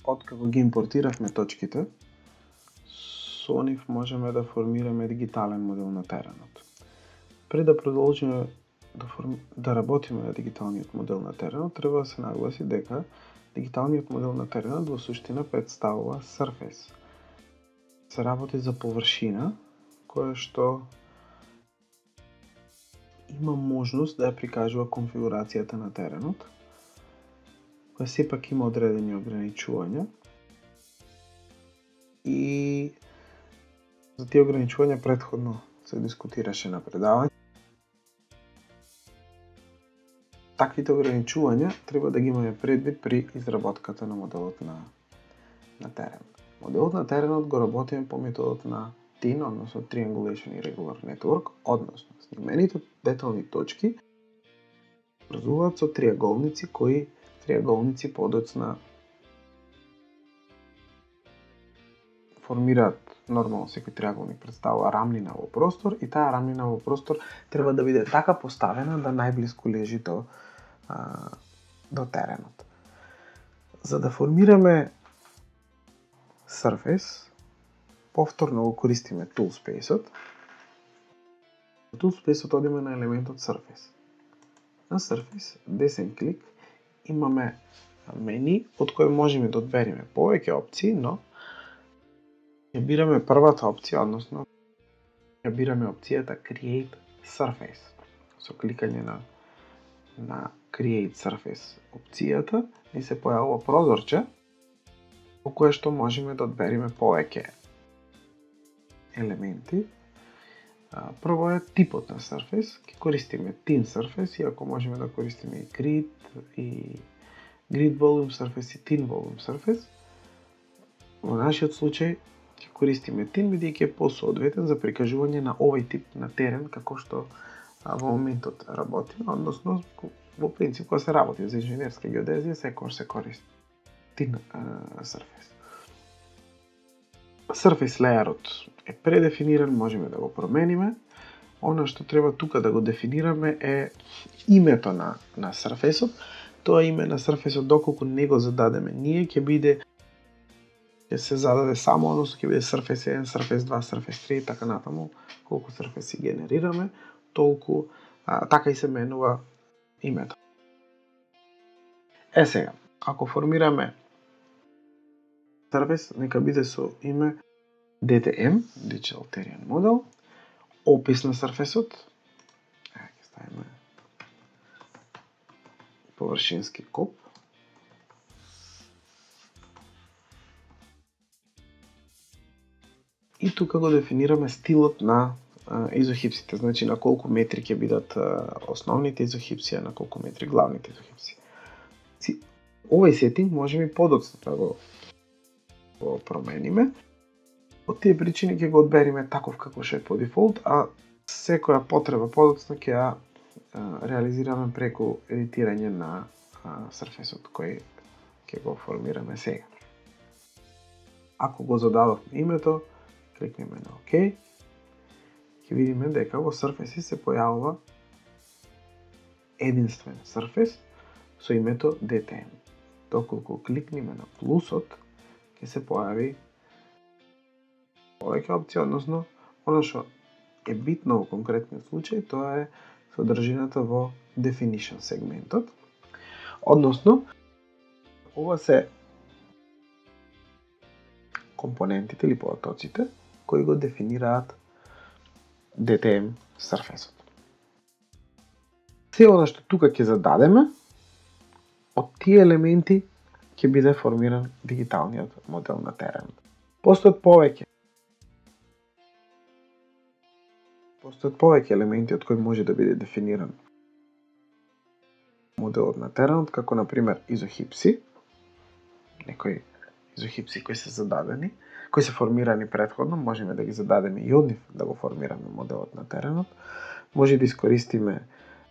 Откако ги импортиравме точките, со нив можеме да формираме дигитален модел на теренот. Пред да продолжиме да работиме на дигиталниот модел на теренот, треба да се нагласи дека дигиталниот модел на теренот во суштина претставува surface. Се работи за површина која што има можност да ја прикажува конфигурацијата на теренот, која сепак има одредени ограничувања и за тие ограничувања претходно се дискутираше на предавање. Таквите ограничувања треба да ги имаме предвид при изработката на моделот на терен. Моделот на теренот го работиме по методот на TIN, односно Triangulation Irregular Network, односно снимените детални точки врзуваат со триаголници кои триаголници подоцна формираат, нормално секој триаголник претставува рамнина во простор и таа рамнина во простор треба да биде така поставена да најблиску лежи до теренот. За да формираме surface, повторно го користиме toolspace-от. Во toolspace-от одиме на елементот surface. На surface, десен клик, имаме мени од кој можеме да одбереме повеќе опции, но ја бираме првата опција, односно ја бираме опцијата Create Surface. Со кликање на Create Surface опцијата ни се појавува прозорче во кое што можеме да одбереме повеќе елементи. Прво е типот на surface, ќе користиме thin surface, иако можеме да користиме и grid volume surface и thin volume surface. Во нашиот случај ќе користиме thin бидејќи е посоодветен за прикажување на овој тип на терен како што во моментот работиме, односно во принцип кога се работи за инженерска геодезија секогаш се користи thin surface. Surface layer-от е предефиниран, можеме да го промениме. Она што треба тука да го дефинираме е името на surface-от. Тоа име на surface-от, доколку не го зададеме ние, ќе се зададе само, односно ќе биде surface 1, surface 2, surface 3 и така натаму. Колку surface генерираме, толку така и се менува името. Сега, ако формираме surface, нека биде со име DTM, Digital Terrain Model, опис на surface-от, ќе ставиме површински коп, и тука го дефинираме стилот на изохипсите, значи на колку метри ќе бидат основните изохипси, а на колку метри главните изохипси. Овој сетинг можеме и подоцна да го промениме. Од тие причини ќе го одбериме таков како што е по дефолт, а секоја потреба подоцна ќе ја реализираме преку едитирање на surface-от кој ќе го формираме сега. Ако го зададовме името, кликнеме на ОК, ќе видиме дека во surface се појавува единствен surface со името DTM. Доколку кликнеме на плюсот, ќе се појави повеќе опции, односно, она што е битно во конкретниот случај, тоа е содржината во definition сегментот. Односно, ова се компонентите или потоците кои го дефинираат DTM surface-от. Се она што тука ќе зададеме, од тие елементи ќе биде формиран дигиталниот модел на теренот. Постојат повеќе елементи од кои може да биде дефиниран моделот на теренот, како на пример изохипси, некои изохипси кои се зададени, кои се формирани претходно, можеме да ги зададеме и од нив да го формираме моделот на теренот. Може да искористиме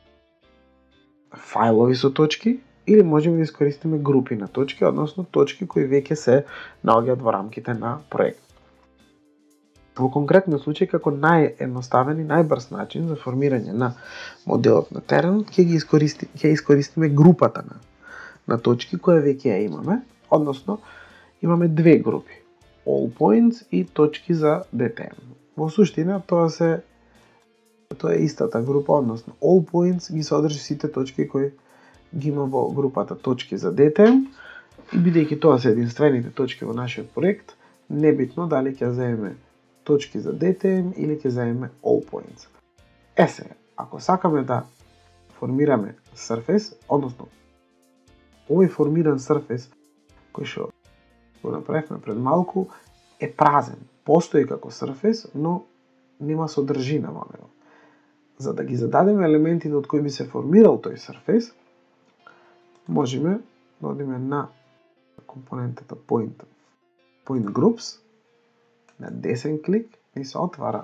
фајлови со точки или можеме да искористиме групи на точки, односно точки кои веќе се наоѓаат во рамките на проект. Во конкретниот случај, како наједноставен и најбрз начин за формирање на моделот на теренот, ќе искористиме групата на точки која веќе ја имаме, односно имаме две групи, all points и точки за DTM. Во суштина тоа е истата група, односно all points ги содржи сите точки кои ги има во групата точки за DTM и бидејќи тоа се единствените точки во нашиот проект, небитно дали ќе земеме точки за DTM или ќе земеме all points. Ако сакаме да формираме surface, односно овој формиран surface кој што го направивме пред малку е празен. Постои како surface, но нема содржина во него. За да ги зададеме елементите од кои би се формирал тој surface, можеме да одиме на компонентата point groups, на десен клик и се отвара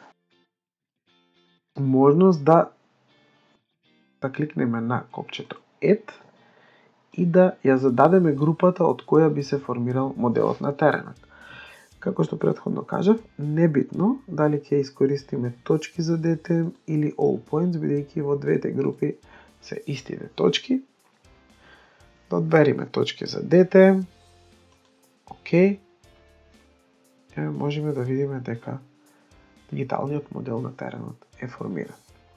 можност да кликнеме на копчето Add и да ја зададеме групата од која би се формирал моделот на теренот. Како што претходно кажав, небитно дали ќе искористиме точки за DTM или all points, бидејќи во двете групи се истите точки. Да одбериме точки за DTM. Океј. Можеме да видиме дека дигиталниот модел на теренот е формиран.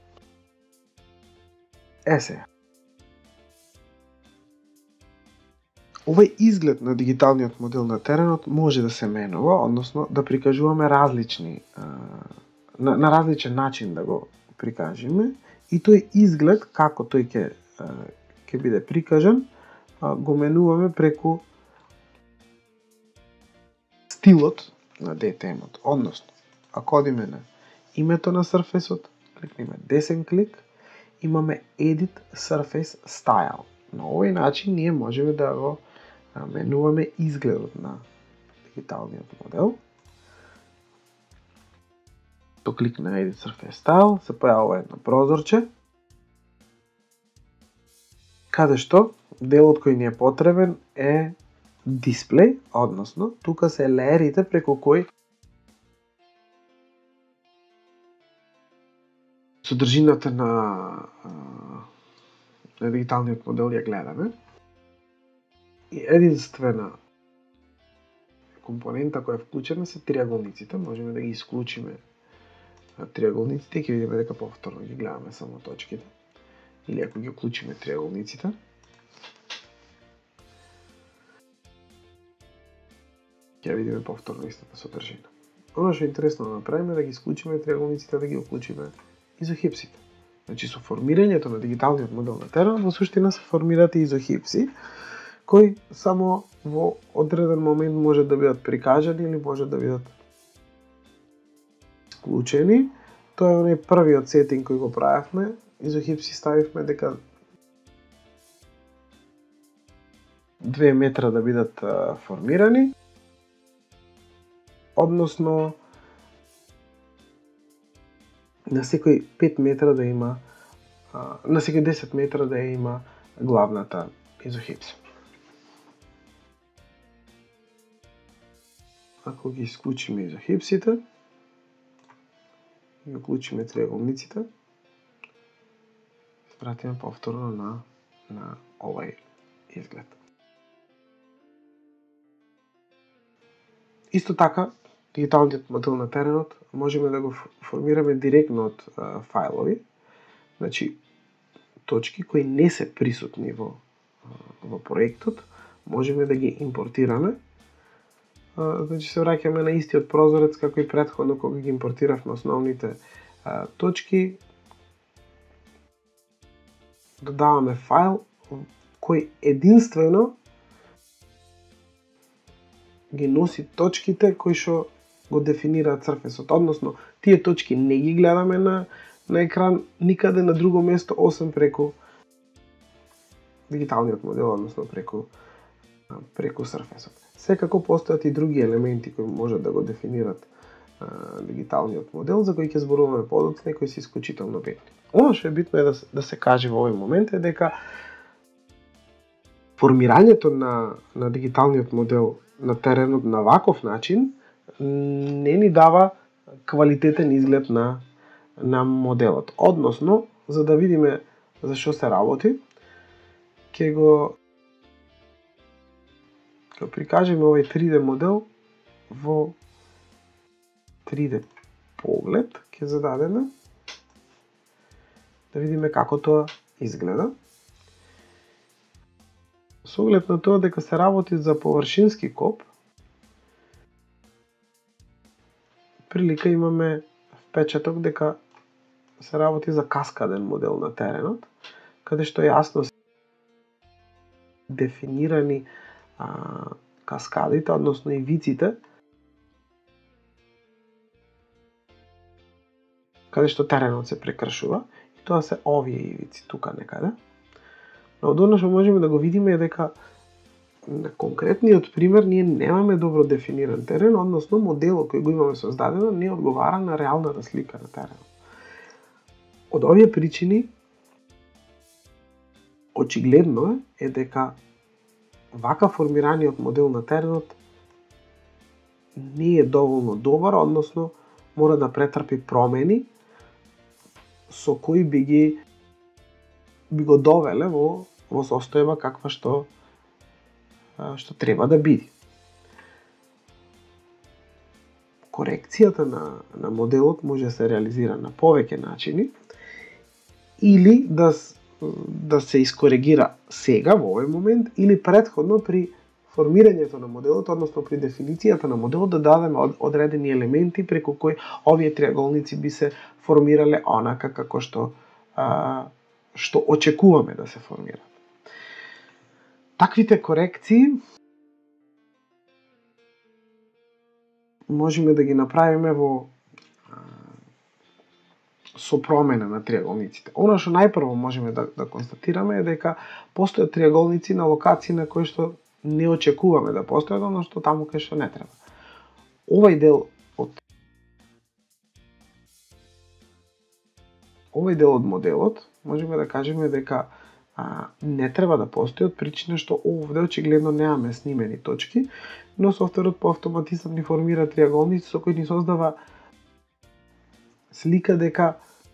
Овој изглед на дигиталниот модел на теренот може да се менува, односно да прикажуваме различни на различен начин да го прикажеме и тој изглед како тој ќе биде прикажан го менуваме преку стилот на DTM-от, односно ако одиме на името на surface-от, кликнеме десен клик, имаме Edit Surface Style. На овој начин ние можеме да го менуваме изгледот на дигиталниот модел. Тоа клик на Edit Surface Style, се појавува едно прозорче, каде што делот кој ни е потребен е дисплей, односно тука се леерите преку кои содржината на дигиталниот модел ја гледаме. И единствена компонента која е вклучена се триаголниците. Можеме да ги исклучиме триаголниците и ќе видиме дека повторно ги гледаме само точките. Или ако ги вклучиме триаголниците, ќе видиме повторно истата содржина. Оно што е интересно да направиме е да ги исклучиме триаголниците, да ги вклучиме изохипсите. Значи со формирањето на дигиталниот модел на теренот во суштина се формираат и изохипси кои само во одреден момент може да бидат прикажани или може да бидат исклучени. Тоа е оној првиот сетинг кој го правевме. Изохипси ставивме дека 2 метра да бидат формирани, односно на секој 5 метра да има, на секој 10 метра да има главната изохипса. Ако ги исклучиме изохипсите и уклучиме триаголниците, се вратиме повторно на овај изглед. Исто така, дигиталниот модел на теренот можеме да го формираме директно од фајлови, значи точки кои не се присутни во проектот, можеме да ги импортираме. Значи се враќаме на истиот прозорец како и претходно кога ги импортиравме основните точки. Додаваме файл кој единствено ги носи точките кои што го дефинираат surface-от, односно тие точки не ги гледаме на екран никаде на друго место освен преку дигиталниот модел, односно преку surface-от. Секако постојат и други елементи кои можат да го дефинират дигиталниот модел, за кои ќе зборуваме подоцна и кои се исклучително битни. Оно што е битно е да се каже во овој момент е дека формирањето на дигиталниот модел на теренот на ваков начин не ни дава квалитетен изглед на моделот. Односно, за да видиме за што се работи, ќе Ќе прикажеме овој 3D модел во 3D поглед, ќе зададеме да видиме како тоа изгледа. Со оглед на тоа дека се работи за површински коп, прилика имаме впечаток дека се работи за каскаден модел на теренот, каде што јасно се дефинирани каскадите, односно ивиците, каде што теренот се прекршува, и тоа се овие ивици тука некаде. Но од она што можеме да го видиме е дека на конкретниот пример ние немаме добро дефиниран терен, односно моделот кој го имаме создадено не одговара на реалната слика на теренот. Од овие причини очигледно е дека вака формираниот модел на теренот не е доволно добар, односно мора да претрпи промени со кои би го довеле во состојба каква што треба да биде. Корекцијата на моделот може да се реализира на повеќе начини, или да се искоригира сега во овој момент, или претходно при формирањето на моделот, односно при дефиницијата на моделот, да дадеме одредени елементи преку кои овие триаголници би се формирале онака како што очекуваме да се формираат. Таквите корекции можеме да ги направиме со промена на триаголниците. Она што најпрво можеме да констатираме е дека постојат триаголници на локации на кои што не очекуваме да постојат, односно таму кај што не треба. Овој дел од моделот можеме да кажеме дека не треба да постои од причина што овде очигледно немаме снимени точки, но софтверот по автоматизам ни формира триаголници со кои ни создава слика дека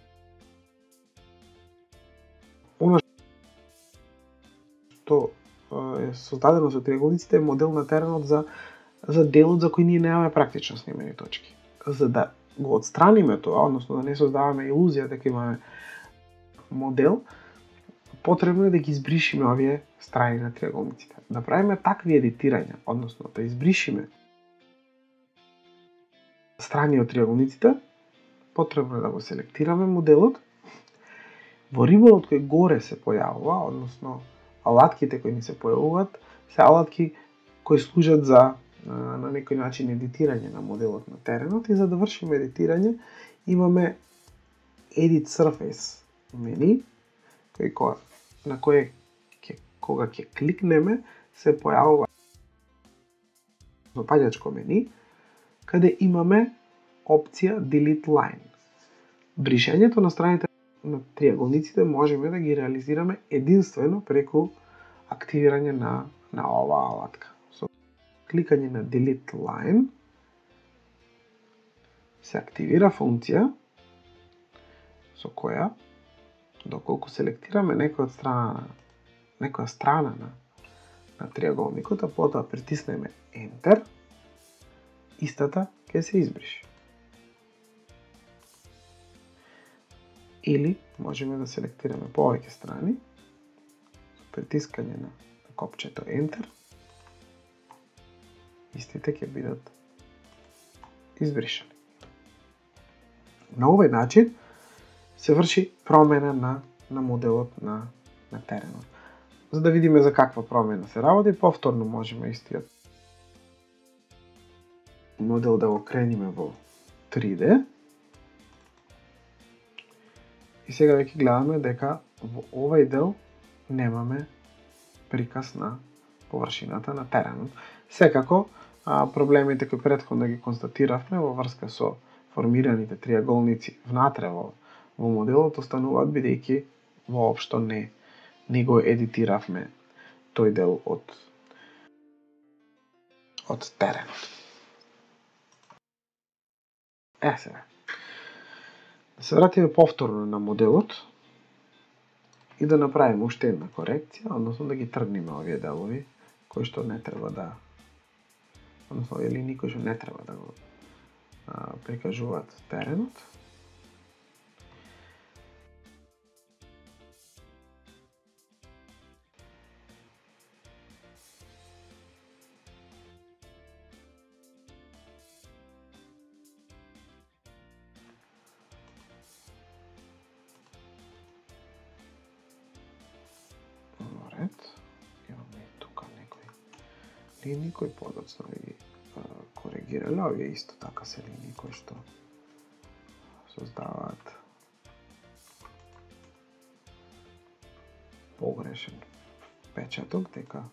она што е создадено со триаголниците е модел на теренот за делот за кој ние немаме практично снимени точки. За да го отстраниме тоа, односно да не создаваме илузија дека имаме модел, потребно е да ги избришиме овие страни на триаголниците. Да правиме такви едитирања, односно да избришиме страни од триаголниците, потребно е да го селектираме моделот. Во риболот кој горе се појавува, односно алатките кои ни се појавуваат, се алатки кои служат за на некој начин едитирање на моделот на теренот, и за да вршиме едитирање имаме Edit Surface мени, на кое кога ќе кликнеме се појавува паѓачко мени, каде имаме опција Delete Line. Бришењето на страните на триаголниците можеме да ги реализираме единствено преку активирање на оваа алатка. Со кликање на Delete Line се активира функција со која доколку селектираме некоја страна на триаголникот, а потоа притиснеме Enter, истата ќе се избрише. Или можеме да селектираме повеќе страни, со притискање на копчето Enter, истите ќе бидат избришани. На овој начин се врши промена на моделот на теренот. За да видиме за каква промена се работи, повторно можеме истиот модел да го крениме во 3D. И сега веќе гледаме дека во овој дел немаме приказ на површината на теренот. Секако, проблемите кои претходно ги констатиравме во врска со формираните триаголници внатре во моделот остануваат, бидејќи воопшто не го едитиравме тој дел од теренот. Сега. Да се вратиме повторно на моделот и да направиме уште една корекција, односно да ги тргнеме овие делови кои што не треба односно овие линии кои што не треба да го прикажуваат теренот. Имаме тука некои линии кои подоцна ги коригирале, овие исто така се линии кои што создаваат погрешен впечаток дека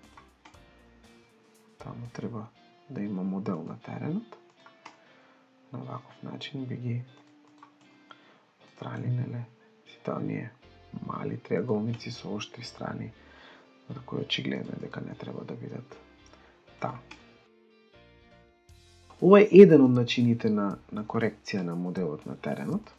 таму треба да има модел на теренот. На ваков начин би ги отстраниле сите оние мали триаголници со оштри страни, за кои очигледно е дека не треба да бидат таму. Ова е еден од начините на корекција на моделот на теренот.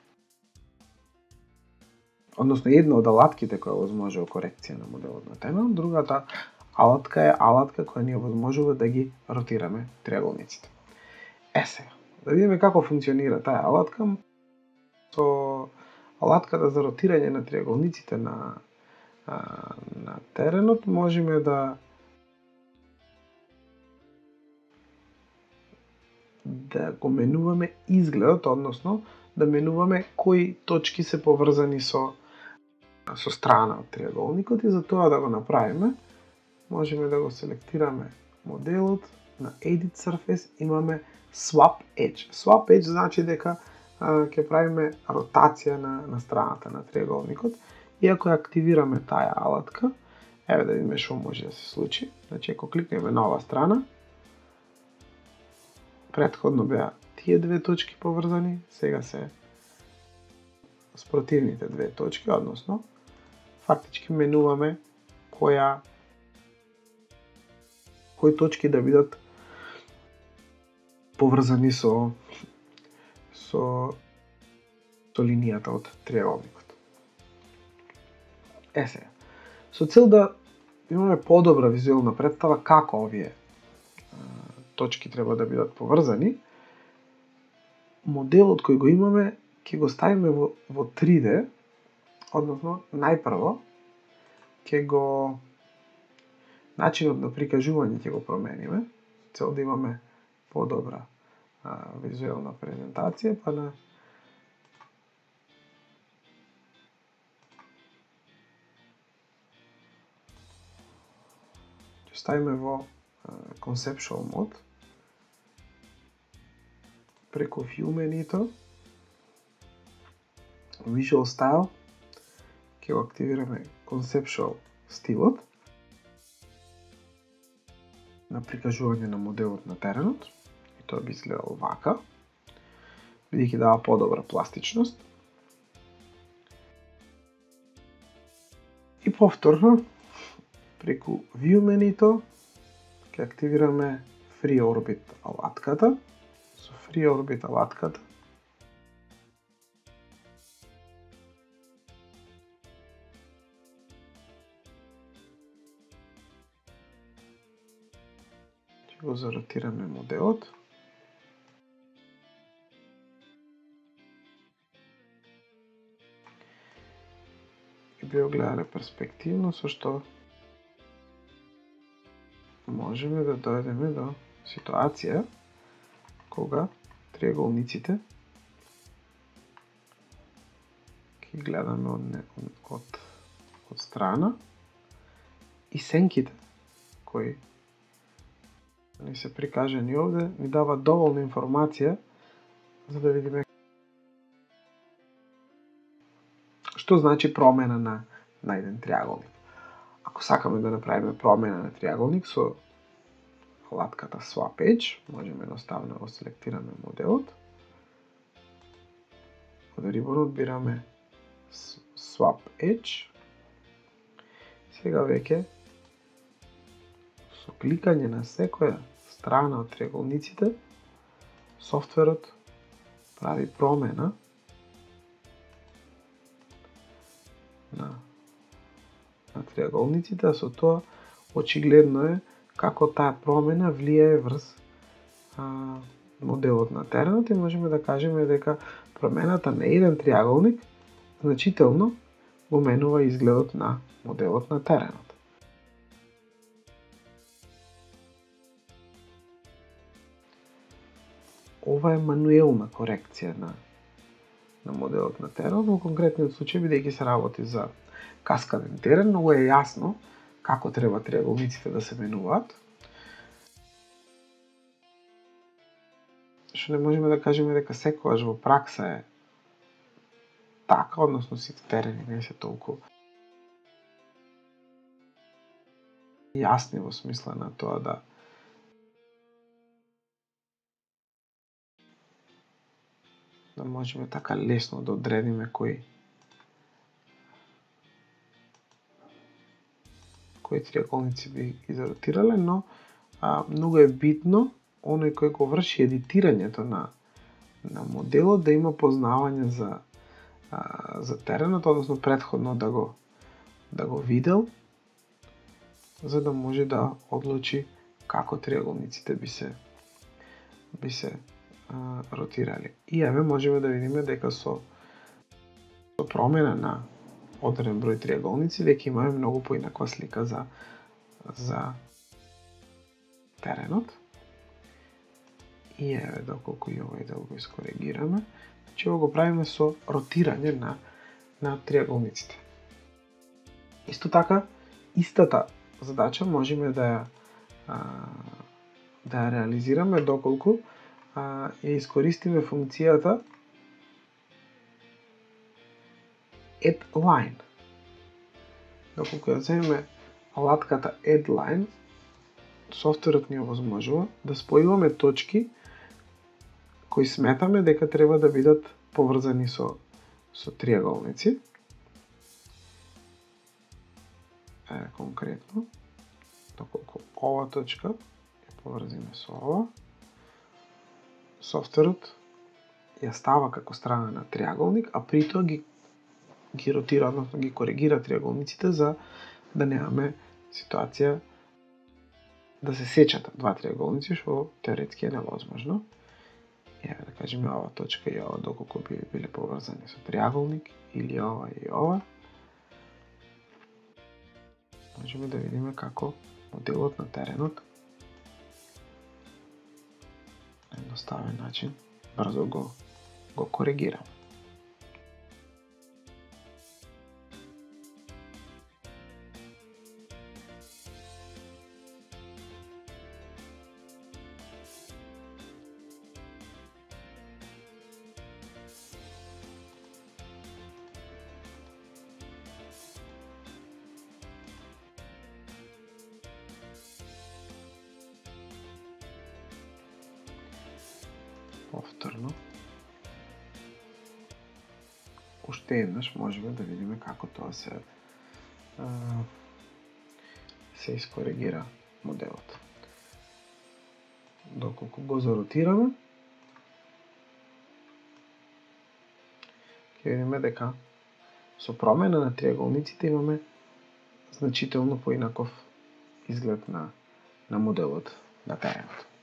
Односно, една од алатките која овозможува корекција на моделот на теренот, другата алатка е алатка која ни овозможува да ги ротираме триаголниците. Сега, да видиме како функционира таа алатка. Со алатката за ротирање на триаголниците на теренот можеме да го менуваме изгледот, односно да менуваме кои точки се поврзани со страна од триаголникот, и за тоа да го направиме можеме да го селектираме моделот на Edit Surface, имаме Swap Edge. Swap Edge значи дека ќе правиме ротација на страната на триаголникот, и ако ја активираме таа алатка, еве да видиме што може да се случи. Значи, ако кликнеме на оваа страна, претходно беа тие две точки поврзани, сега се спротивните две точки, односно фактички менуваме кои точки да бидат поврзани со линијата од триаголникот. Сега, со цел да имаме подобра визуелна представа како овие точки треба да бидат поврзани, моделот кој го имаме ќе го ставиме во 3D, односно најпрво ќе го начинот на прикажување ќе го промениме, со цел да имаме подобра визуелна презентација, па ќе ставиме во Conceptual Mode, преку View менито, Visual Style, ќе го активираме Conceptual стилот на прикажување на моделот на теренот, и тоа би изгледало вака, бидејќи дава подобра пластичност. И повторно, преку View менито, ќе активираме Free Orbit алатката. Со Free Orbit алатката ќе го заротираме моделот. И би го гледале перспективно, со што можеме да дојдеме до ситуација кога триаголниците ќе гледаме од страна, и сенките кои ни се прикажани овде ни дава доволна информација за да видиме што значи промена на еден триаголник. Ако сакаме да направиме промена на триаголник со алатката Swap Edge, можеме едноставно да го селектираме моделот. Од рибонот бираме Swap Edge. Сега веќе со кликање на секоја страна од триаголниците, софтверот прави промена на триаголниците, а со тоа очигледно е како таа промена влијае врз моделот на теренот, и можеме да кажеме дека промената на еден триаголник значително го менува изгледот на моделот на теренот. Ова е мануелна корекција на моделот на теренот. Во конкретниот случај, бидејќи се работи за каскаден терен, многу е јасно како треба триаголниците да се менуваат. Што не можеме да кажеме дека секогаш во пракса е така, односно сите терени не се толку јасни во смисла на тоа да можеме така лесно да одредиме кои триаголници би ги заротирале, но многу е битно оној кој го врши едитирањето на моделот да има познавање за теренот, односно предходно да го видел, за да може да одлучи како триаголниците би се ротирали. И еве можеме да видиме дека со промена на одреден број триаголници веќе имаме многу поинаква слика за теренот. И еве, доколку и овој дел го искоригираме, значи го правиме со ротирање на триаголниците. Исто така, истата задача можеме да ја реализираме доколку ја искористиме функцијата add line. Доколку ја земеме алатката add line, софтверот ни овозможува да спојуваме точки кои сметаме дека треба да бидат поврзани со триаголници. Конкретно, доколку ова точка ја поврзиме со ова, софтверот ја става како страна на триаголник, а при тоа ги ротира, односно ги коригира триаголниците за да немаме ситуација да се сечат два триаголници, што теоретски е невозможно. Еве да кажеме ова точка и ова доколку би биле поврзани со триаголник, или ова и ова, можеме да видиме како моделот на теренот на едноставен начин брзо го коригира. Повторно, уште еднаш можеме да видиме како тоа се искоригира моделот. Доколку го заротираме, ќе видиме дека со промена на триаголниците имаме значително поинаков изглед на моделот на теренот.